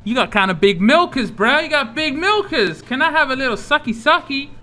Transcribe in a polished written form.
You got kind of big milkers, bro. You got big milkers. Can I have a little sucky sucky?